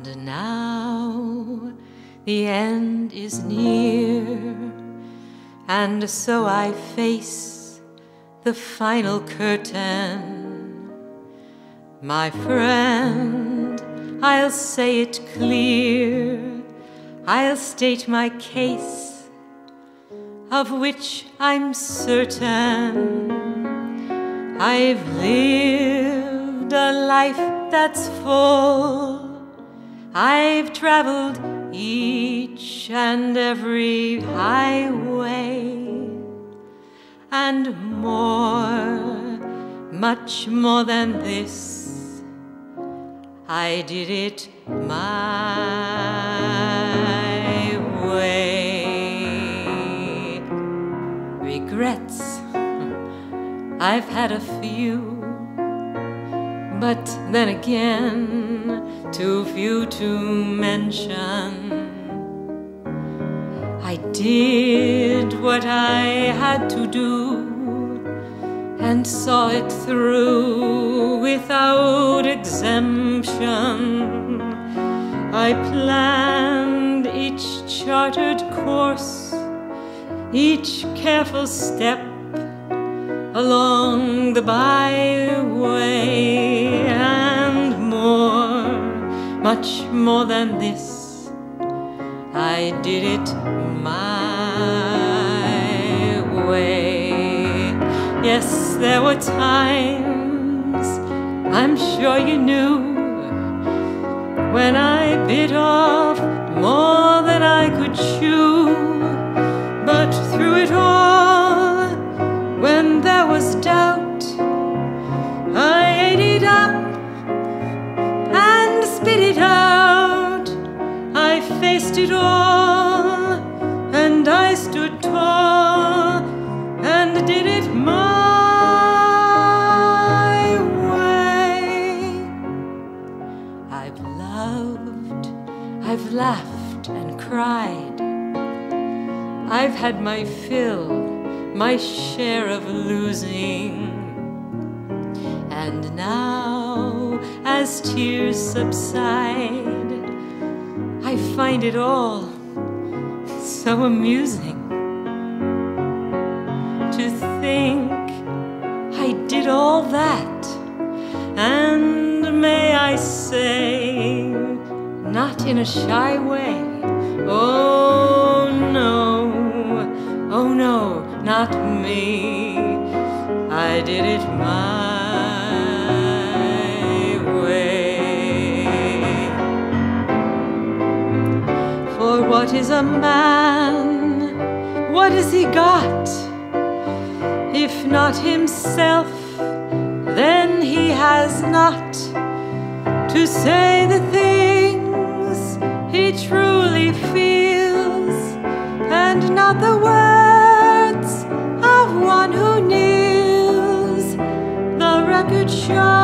And now the end is near, and so I face the final curtain. My friend, I'll say it clear, I'll state my case, of which I'm certain. I've lived a life that's full, I've traveled each and every highway, and more, much more than this, I did it my way. Regrets, I've had a few, but then again, too few to mention. I did what I had to do and saw it through without exemption. I planned each chartered course, each careful step along the byway, and more, much more than this, I did it my way. Yes, there were times, I'm sure you knew, when I bit off more than I could chew. But through it all, when there was doubt, I ate it up and spit it out. I faced it all, and I stood tall and did it my way. I've loved, I've laughed and cried, I've had my fill, my share of losing. And now, as tears subside, I find it all so amusing to think I did all that, and may I say, not in a shy way. Oh no, not me. I did it my way. For what is a man? What has he got? If not himself, then he has not to say the things he truly feels, and not the words of one who kneels. The record shows